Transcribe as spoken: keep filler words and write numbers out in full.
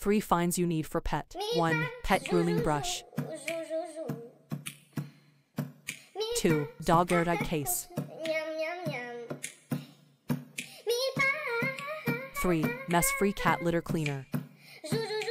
Three finds you need for pet. one. Pet grooming brush. two. Dog Airtag Case. three. Mess-free cat litter cleaner.